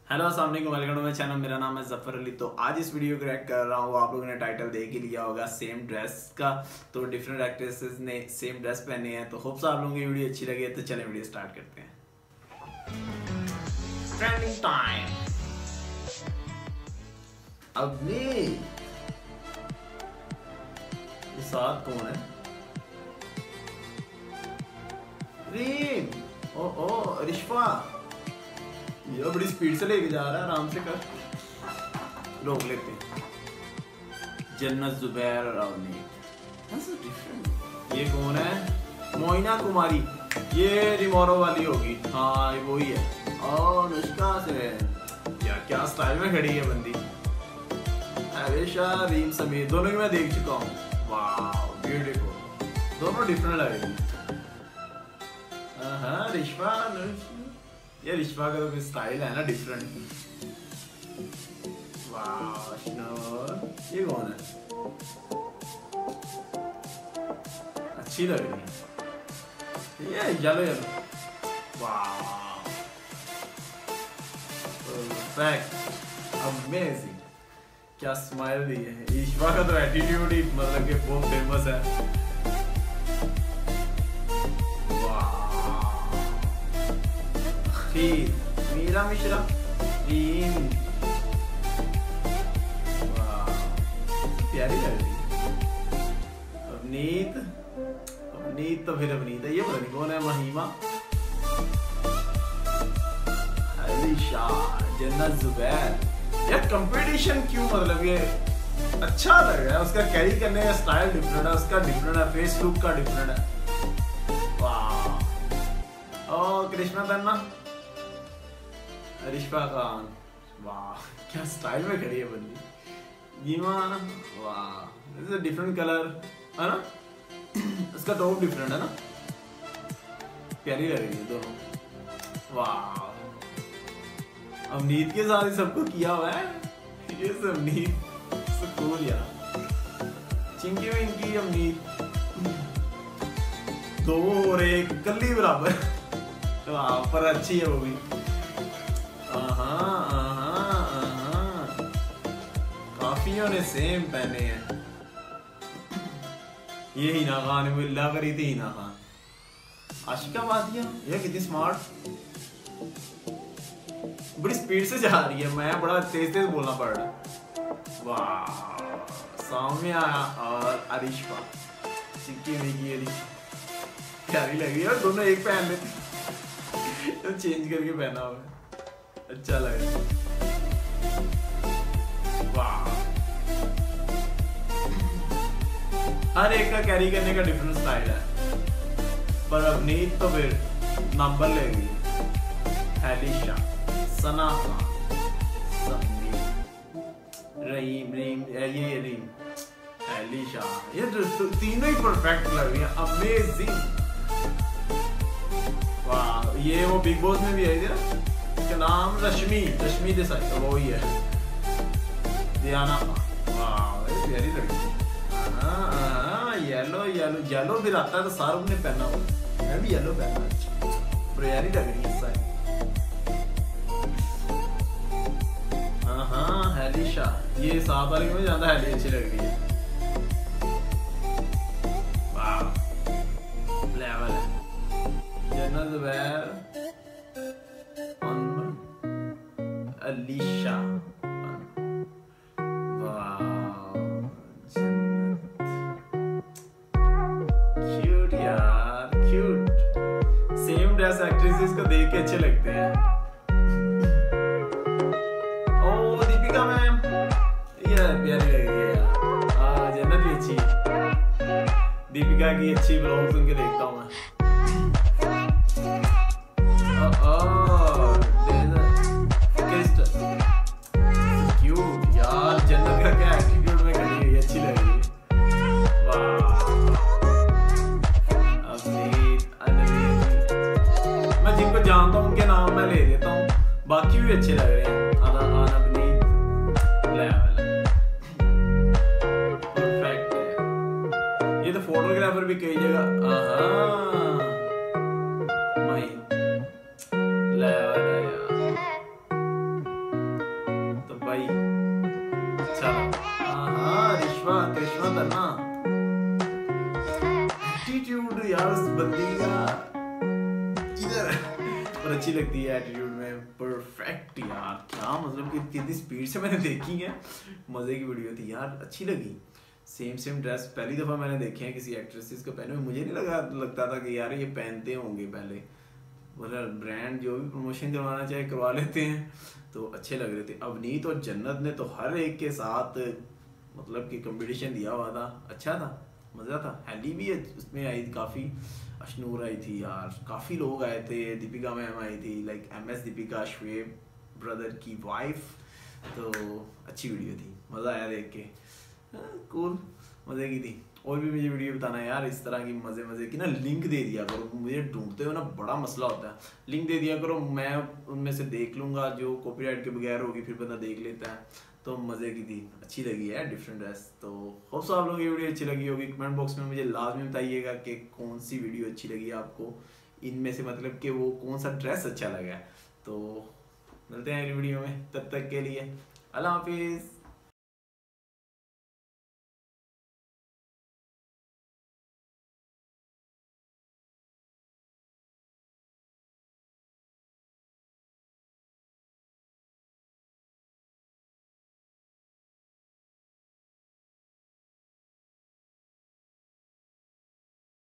Hello अस्सलाम वालेकुम, welcome to my channel. मेरा नाम है जफर अली। तो आज इस वीडियो को रिएक्ट कर रहा हूँ। आप लोगों ने टाइटल देख ही लिया होगा, सेम ड्रेस का। तो डिफरेंट एक्ट्रेसेस ने सेम ड्रेस पहने हैं। तो होप्स आप लोगों की वीडियो अच्छी लगी है। तो चलें वीडियो स्टार्ट करते हैं। Trending time. अभी ये साथ कौन है? रीम। ओ रिश्वा, ये बड़ी स्पीड से लेके जा रहा है। आराम से कर, रोक लेते हैं। जन्नत जुबैर और अवनीत। ये कौन है? मोइना कुमारी। ये रिमोरो वाली होगी। हाँ ये वही है। और अनुष्का से यार क्या स्टाइल में खड़ी है बंदी। आयशा रीम समेत दोनों की मैं देख चुका हूँ। वाह ब्यूटीफुल, दोनों डिफरेंट लग रही है। हाँ रिश्वा, ये रिश्वा का तो स्टाइल है ना डिफरेंट। वाह ये कौन है? अच्छी लग रही है ये येलो येलो। वाह परफेक्ट, अमेजिंग। क्या स्माइल दी है। ईश्वा का तो एटीट्यूड ही मतलब कि बहुत फेमस है। मीरा मिश्रा, प्यारी लग रही है। अवनीत, अवनीत तो फिर अवनीत है। ये पता नहीं कौन है। महिमा, अलीशा, जन्नत जुबैर। यार कंपटीशन क्यों, मतलब ये अच्छा लग रहा है। उसका कैरी करने का स्टाइल डिफरेंट है, उसका डिफरेंट है, फेस लुक का डिफरेंट है। वाह। ओ कृष्णा तन्ना, रिश्वा खान। वाह क्या स्टाइल में खड़ी है बंदी। गीमा, वाह डिफरेंट कलर है ना। इसका टॉप डिफरेंट है ना। प्यारी लग रही है दोनों। वाह अवनीत के साथ ही सबको किया हुआ है। ये सब अवनीत कूल यार। चिंकी विंकी अवनीत, दो और एक कल्ली बराबर। वाह पर अच्छी है वो भी। काफियों ने सेम पहने हैं। ये हिना खान मिल्ला करी थी। हिना खान, आशिका वादिया। ये कितनी स्मार्ट, बड़ी स्पीड से जा रही है। मैं बड़ा तेज तेज बोलना पड़ रहा है। वाह सौम्या और अरिश्वा, चिक्की मिकी प्यारी लग रही है। और दोनों एक पहन लेते तो चेंज करके पहना हुआ है, अच्छा लग रहा है। वाह हर एक का कैरी करने का डिफरेंट स्टाइल है। पर अवनीत तो फिर नंबर ले गई। एलिशा, सना खान, रहीम, ये रीम, एलिशा। ये तीनों ही परफेक्ट लग रही है, अमेजिंग। वाह ये वो बिग बॉस में भी आई थी ना, उसका नाम रश्मि देसाई, तो वो ही है। दियाना, वाह प्यारी लड़की। येलो येलो येलो भी आता है तो शाहरुख ने पहना हुआ। मैं भी येलो पहना, प्यारी लग रही है सारी। हाँ हेलिशा, ये साथ वाली में ज्यादा हेली अच्छी लग रही है। वाह लेवल है। जन्नत जुबैर, अलीशा, क्यूट यार क्यूट। सेम ड्रेस एक्ट्रेसेस को देख के अच्छे लगते हैं। ओ दीपिका मैम, ये प्यारी लग रही है यार। जन्नत भी अच्छी। दीपिका की अच्छी ब्लॉग्स उनके देखता हूँ मैं। जन्नत का क्या एटीट्यूड में खड़ी है, अच्छी लग रही है। वाह मैं जिनको जानता हूँ उनके नाम मैं ले देता हूँ, बाकी भी अच्छे लग रहे हैं। परफेक्ट है। ये तो फोटोग्राफर भी कई जगह करिश्मा करना एटीट्यूड यार उस बंदी का इधर, पर अच्छी लगती है एटीट्यूड में, परफेक्ट यार। क्या मतलब कि कितनी स्पीड से मैंने देखी है, मजे की वीडियो थी यार, अच्छी लगी। सेम ड्रेस पहली दफा मैंने देखे हैं किसी एक्ट्रेसेस को पहने हुए, मुझे नहीं लगता था कि यार ये पहनते होंगे पहले, मतलब ब्रांड जो भी प्रमोशन करवाना चाहे करवा लेते हैं, तो अच्छे लग रहे थे। अवनीत और जन्नत ने तो हर एक के साथ मतलब कि कंपटीशन दिया हुआ था, अच्छा था, मज़ा था। हैली भी उसमें आई थी काफ़ी, अशनूर आई थी यार, काफ़ी लोग आए थे, दीपिका मैम आई थी, like MS Deepika, Shoaib brother की वाइफ, तो अच्छी वीडियो थी, मज़ा आया देख के, कूल, मज़े की थी। और भी मुझे वीडियो बताना यार इस तरह की मज़े की ना, लिंक दे दिया करो, मुझे ढूंढते हो ना बड़ा मसला होता है, लिंक दे दिया करो, मैं उनमें से देख लूँगा, जो कॉपीराइट के बगैर होगी फिर बंदा देख लेता है, तो मज़े की थी, अच्छी लगी है डिफरेंट ड्रेस। तो होप सो आप लोगों की वीडियो अच्छी लगी होगी, कमेंट बॉक्स में मुझे लाजमी बताइएगा कि कौन सी वीडियो अच्छी लगी आपको, इनमें से मतलब कि वो कौन सा ड्रेस अच्छा लगा है। तो मिलते हैं अगली वीडियो में, तब तक के लिए अल्लाह हाफिज़।